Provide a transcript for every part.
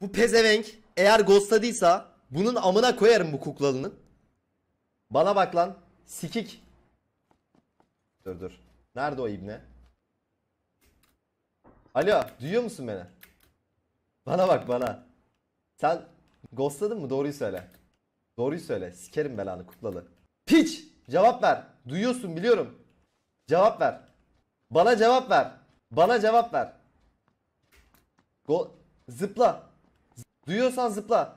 Bu pezevenk eğer ghostladıysa bunun amına koyarım bu kuklalının. Bana bak lan. Sikik. Dur. Nerede o ibne? Alo, duyuyor musun beni? Bana bak bana. Sen ghostladın mı? Doğruyu söyle. Doğruyu söyle. Sikerim belanı kuklalı. Piç! Cevap ver. Duyuyorsun biliyorum. Cevap ver. Bana cevap ver. Bana cevap ver. Zıpla. Duyuyorsan zıpla.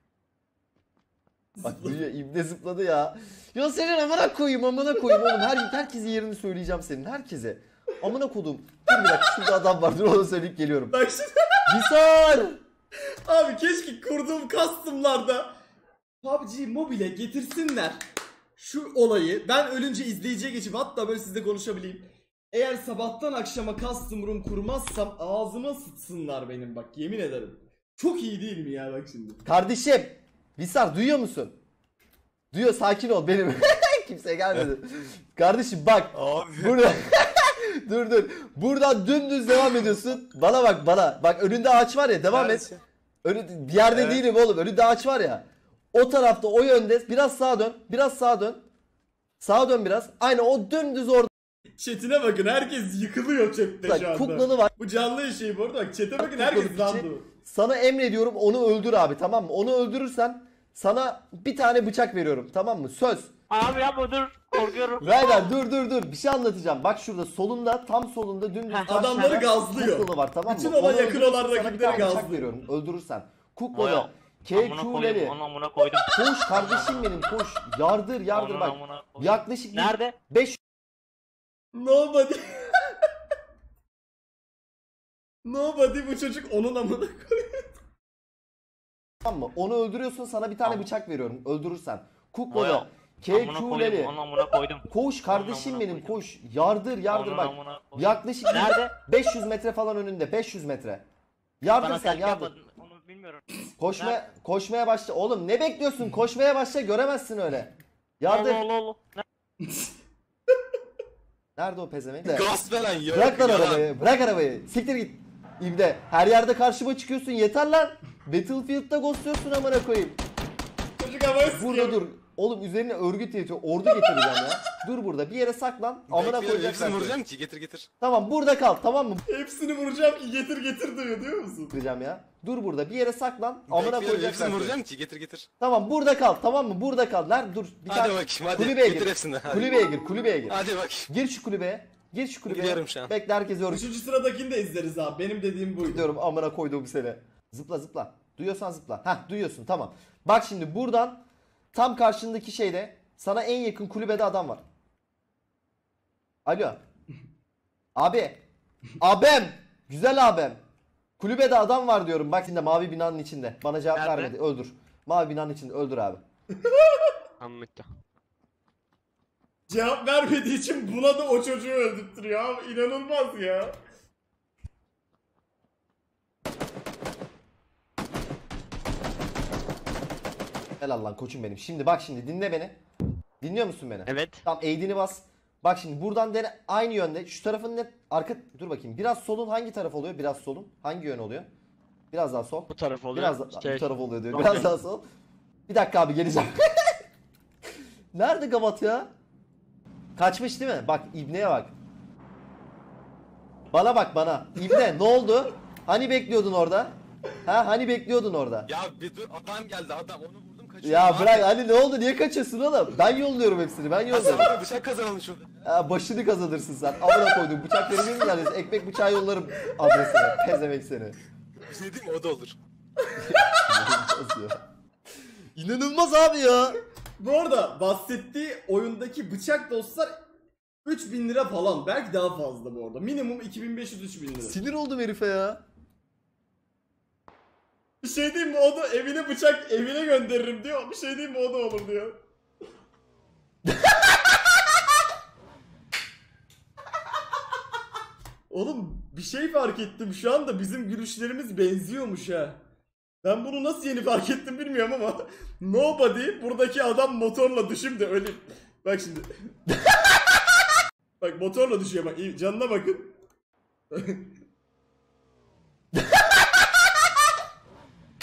Bak duyuyor. İbne zıpladı ya. Ya senin amına koyayım oğlum. Herkesin yerini söyleyeceğim senin. Herkese. Amına kodum. Dur bir dakika şurada adam var. Dur onu söyleyip geliyorum. Bak şimdi. Visar! Abi keşke kurduğum custom'larda PUBG Mobile getirsinler şu olayı. Ben ölünce izleyiciye geçip hatta böyle sizle konuşabileyim. Eğer sabahtan akşama custom room kurmazsam ağzıma sıçsınlar benim, bak yemin ederim. Çok iyi değil mi ya, bak şimdi. Kardeşim. Visar duyuyor musun? Duyuyor, sakin ol benim. Kimse gelmedi. Kardeşim bak. Abi. Burada. Dur. Buradan dümdüz devam ediyorsun. Bana bak bana. Bak önünde ağaç var ya, devam et. Bir yerde Evet. değilim oğlum. Önünde ağaç var ya. O tarafta, o yönde. Biraz sağa dön. Sağa dön biraz. Aynen o dümdüz orada. Chat'ine bakın, herkes yıkılıyor chatte şu anda. Kuklalı var. Bu canlı şey bu arada, bak chat'e bakın, herkes landı. Sana emrediyorum, onu öldür abi, tamam mı? Onu öldürürsen sana bir tane bıçak veriyorum, tamam mı? Söz. Abi yapma, dur, korkuyorum. Beyler dur. Bir şey anlatacağım. Bak şurada solunda, tam solunda dümdüz Adamları karşıda gazlıyor. kuklalı var, tamam mı? Bütün ona Onu yakın öldürürsen olan sana bir rakipleri tane bıçak gazlıyor. veriyorum. Öldürürsen. Oya. Kuklalı. Amına KQ'leri. koydum, onu amına koydum. Koş kardeşim benim, koş. Yardır Onun bak. amına koydum. Yaklaşık Nerede? 5 Nobody. Nobody, bu çocuk onun amına koyuyor. tamam mı? Onu öldürüyorsun, sana bir tane Tamam. bıçak veriyorum. Öldürürsen. Kuklalı. Oya. Amına KQ'leri. koydum, onu amına koydum. Koş kardeşim Amına benim, koydum. koş. Yardır Onun bak. amına koydum. Yaklaşık Nerede? 500 metre falan önünde. 500 metre. Yardır Bana sen, selfie yardır. yapmadın, onu bilmiyorum. Koşmaya başla. Oğlum ne bekliyorsun? Koşmaya başla, göremezsin öyle. Yardır. Allah. Nerede o pezevenk? Gaz veren yok. Bırak lan yalan. arabayı. Bırak arabayı. Siktir git. İbne. Her yerde karşıma çıkıyorsun. Yeter lan. Battlefield'da ghostluyorsun amına koyayım. Çocuk havaya Burada sıkıyor. dur. Oğlum üzerine örgüt yetiyor. Ordu getireceğim ya. Dur burada. Bir yere saklan. Amına Bekliyorum, koyacaklar. hepsini seni. vuracağım ki, getir. Tamam burada kal, tamam mı? Hepsini vuracağım ki getir diyor musun? Diyeceğim ya. Dur burada. Bir yere saklan. Amına Bekliyorum, koyacaklar. hepsini seni. vuracağım ki, getir. Tamam burada kal, tamam mı? Burada kal. Nerede? Dur. Bir Hadi tane bakayım, hadi. kulübeye Getir gir. hepsini, hadi. Kulübeye gir. Hadi bak. Gir şu kulübeye. Gidiyorum şu an. Bekle, herkes örgüt. Üçüncü sıradakini de izleriz abi. Benim dediğim buydu. Diyorum amına koyduğum seni. Zıpla. Duyuyorsan zıpla. Heh, duyuyorsun, tamam. Bak şimdi buradan tam karşındaki şeyde sana en yakın kulübede adam var. Alo. Abi. Abim. Güzel abim. Kulübede adam var diyorum. Bak şimdi mavi binanın içinde. Bana cevap Nerede? vermedi. Öldür. Mavi binanın içinde öldür abi. Anlattı. Cevap vermediği için buna da o çocuğu öldürtüyor abi. İnanılmaz ya. Helal lan koçum benim. Şimdi bak şimdi dinle beni. Dinliyor musun beni? Evet. Tamam, eğdini bas. Bak şimdi buradan dene, aynı yönde. Şu tarafın net arka, dur bakayım. Biraz solun hangi taraf oluyor? Biraz solun hangi yön oluyor? Biraz daha sol. Bu taraf oluyor. Biraz daha bu taraf oluyor diyor. Yok, Biraz yok. daha sol. Bir dakika abi, geleceğim. Nerede Gavat ya? Kaçmış değil mi? Bak İbne'ye bak. Bana bak bana. İbne ne oldu? Hani bekliyordun orada? Ha hani bekliyordun orada? Ya bir dur, adam geldi, adam. Onu vurdum, kaçıyor. Ya bırak, hani ne oldu? Niye kaçıyorsun oğlum? Ben yolluyorum hepsini. Ben yolluyorum. Sana bıçak kazanalım şurada. Ha, başını kazanırsın sen. Amına koydum. Bıçak verir miyim yani? Ekmek bıçağı yollarım adresine. Pezemek seni. Bir şey diyeyim mi? O da olur. İnanılmaz abi ya. Bu arada bahsettiği oyundaki bıçak dostlar 3000 lira falan. Belki daha fazla bu arada. Minimum 2500-3000 lira. Sinir oldum herife ya. Bir şey diyeyim mi? O da evine bıçak evine gönderirim diyor. Bir şey diyeyim mi? O da olur diyor. Oğlum bir şey fark ettim şu anda, bizim gülüşlerimiz benziyormuş ha. Ben bunu nasıl yeni fark ettim bilmiyorum ama Nobody buradaki adam motorla düşüm de öleyim. Bak şimdi. Bak motorla düşüyor bak, iyi, canına bakın.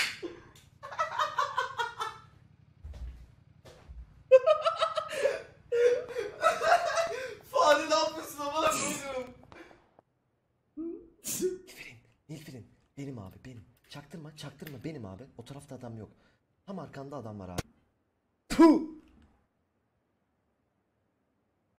Benim abi benim. Çaktırma benim abi. O tarafta adam yok. Tam arkanda adam var abi. Puh!